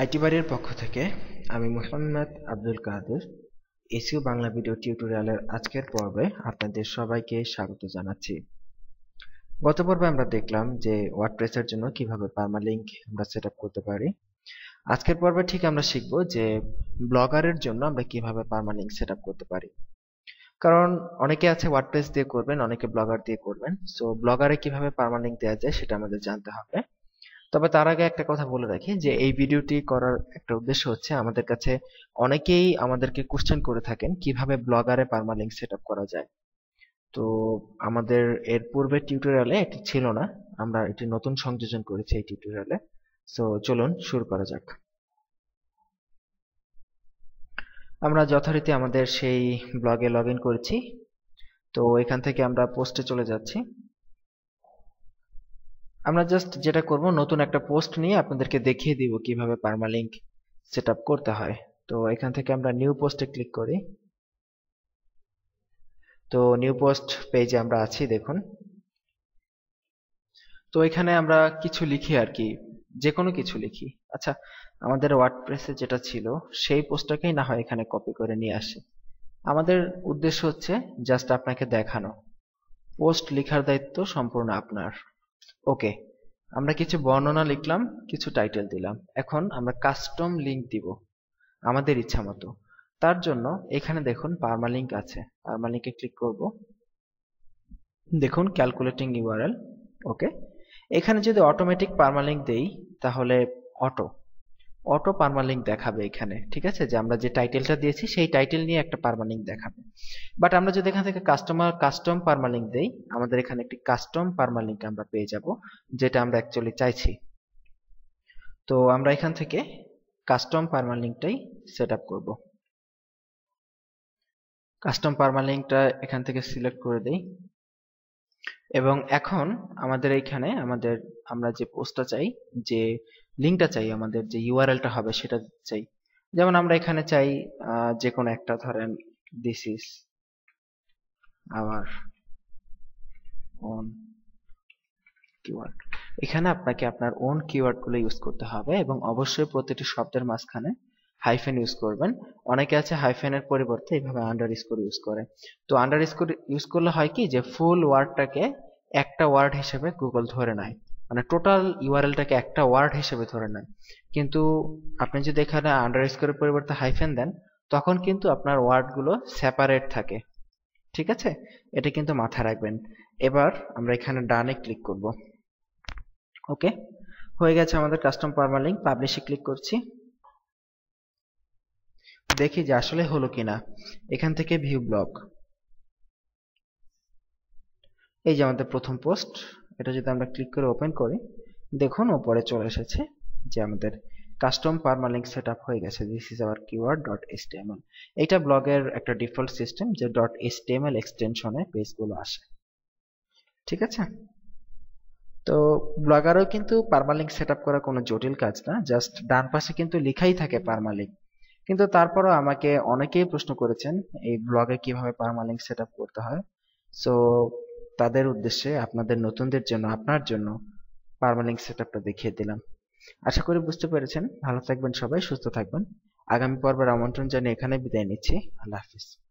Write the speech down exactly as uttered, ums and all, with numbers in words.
IT বাড়ির পক্ষ থেকে আমি মোহাম্মদ আব্দুল কাদের এসইও বাংলা ভিডিও টিউটোরিয়ালের আজকের পর্বে আপনাদের সবাইকে স্বাগত জানাচ্ছি। গত পর্বে আমরা দেখলাম যে ওয়ার্ডপ্রেসের জন্য কিভাবে পারমালিংক আমরা সেটআপ করতে পারি। আজকের পর্বে ঠিক আমরা শিখব যে ব্লগারের জন্য আমরা কিভাবে পারমালিংক সেটআপ করতে পারি। কারণ অনেকে আছে ওয়ার্ডপ্রেস দিয়ে করবেন, অনেকে ব্লগার দিয়ে করবেন। সো ব্লগারে কিভাবে পারমালিংক দেওয়া যায় সেটা আমাদের জানতে হবে। তবে তার আগে একটা কথা বলে রাখি যে এই ভিডিওটি করার একটা উদ্দেশ্য হচ্ছে, আমাদের কাছে অনেকেই আমাদেরকে কোশ্চেন করে থাকেন কিভাবে ব্লগারে পারমালিংক সেটআপ করা যায়। তো আমাদের এর পূর্বে টিউটোরিয়ালে এটি ছিল না, আমরা এটি নতুন সংযোজন করেছি এই টিউটোরিয়ালে। সো চলুন শুরু করা যাক। আমরা যথারীতি আমাদের সেই ব্লগে লগ ইন করেছি। তো এখান থেকে আমরা পোস্টে চলে যাচ্ছি। আমরা জাস্ট যেটা করব, নতুন একটা পোস্ট নিয়ে আপনাদেরকে দেখিয়ে দিব কিভাবে পারমালিংক সেটআপ করতে হয়। তো এখান থেকে আমরা নিউ পোস্টে ক্লিক করি। তো নিউ পোস্ট পেজে আমরা আছি, দেখুন। তো এখানে আমরা কিছু লিখি আর কি, যে কোনো কিছু লিখি। আচ্ছা, আমাদের ওয়ার্ডপ্রেসে যেটা ছিল সেই পোস্টটাকেই না হয় এখানে কপি করে নিয়ে আসি। আমাদের উদ্দেশ্য হচ্ছে জাস্ট আপনাকে দেখানো। পোস্ট লেখার দায়িত্ব সম্পূর্ণ আপনার। ওকে, আমরা কিছু বর্ণনা লিখলাম, কিছু টাইটেল দিলাম। এখন আমরা কাস্টম লিংক দিব আমাদের ইচ্ছা মতো। তার জন্য এখানে দেখুন পারমালিংক আছে, পারমালিংকে ক্লিক করব। দেখুন ক্যালকুলেটিং ইউআরএল। ওকে, এখানে যদি অটোমেটিক পারমালিংক দেই তাহলে অটো অটো পারমালিংক দেখাবে এখানে, ঠিক আছে? যে আমরা যে টাইটেলটা দিয়েছি সেই টাইটেল নিয়ে একটা পারমালিংক দেখাবে। বাট আমরা যদি এখান থেকে কাস্টমার কাস্টম পারমালিংক দেই, আমাদের এখানে একটি কাস্টম পারমালিংক আমরা পেয়ে যাব, যেটা আমরা অ্যাকচুয়ালি চাইছি। তো আমরা এখান থেকে কাস্টম পারমালিংকটাই সেটআপ করব। কাস্টম পারমালিংকটা এখান থেকে সিলেক্ট করে দেই। এবং এখন আমাদের এইখানে আমাদের আমরা যে পোস্টটা চাই, যে লিংকটা চাই, আমাদের যে ইউআরএলটা হবে সেটা চাই। যেমন আমরা এখানে চাই যে কোনো একটা, ধরেন this is our own keyword. এখানে আপনাকে আপনার ওন কিওয়ার্ড গুলো ইউজ করতে হবে এবং অবশ্যই প্রতিটি শব্দের মাঝখানে হাইফেন ইউজ করবেন। অনেকে আছে হাইফেনের পরিবর্তে এইভাবে আন্ডারস্কোর ইউজ করে। তো আন্ডারস্কোর ইউজ করলে হয় কি, যে ফুল ওয়ার্ডটাকে একটা ওয়ার্ড হিসেবে গুগল ধরে নেয়, মানে টোটাল ইউআরএলটাকে একটা ওয়ার্ড হিসেবে ধরে নেয়। কিন্তু আপনি যদি এখানে আন্ডারস্কোরের পরিবর্তে হাইফেন দেন, তখন কিন্তু আপনার ওয়ার্ডগুলো সেপারেট থাকে, ঠিক আছে? এটা কিন্তু মাথায় রাখবেন। এবার আমরা এখানে ডানে ক্লিক করব। ওকে, হয়ে গেছে আমাদের কাস্টম পারমালিংক। পাবলিশে ক্লিক করছি, দেখি যে আসলে হলো কিনা। এখান থেকে ভিউ ব্লগ, এই যে আমাদের প্রথম পোস্ট, এটা যদি আমরা ক্লিক করে ওপেন করি, দেখুন উপরে চলে এসেছে যে আমাদের কাস্টম পারমালিংক সেটআপ হয়ে গেছে। This is our keyword dot HTML. এটা ব্লগের একটা ডিফল্ট সিস্টেম যে ডট এচটিএমএল এক্সটেনশনে পেজগুলো আসে, ঠিক আছে? তো ব্লগারও কিন্তু পারমালিংক সেটআপ করা কোনো জটিল কাজ না, জাস্ট ডান পাশে কিন্তু লেখাই থাকে পারমালিংক। কিন্তু তারপরও আমাকে অনেকেই প্রশ্ন করেছেন এই ব্লগে কিভাবে পারমালিংক সেটআপ করতে হয়। সো তাদের উদ্দেশ্যে, আপনাদের নতুনদের জন্য, আপনার জন্য পারমালিংক সেটআপটা দেখিয়ে দিলাম। আশা করি বুঝতে পেরেছেন। ভালো থাকবেন সবাই, সুস্থ থাকবেন। আগামী পর্বের আমন্ত্রণ জানিয়ে এখানে বিদায় নিচ্ছি। আল্লাহ হাফিজ।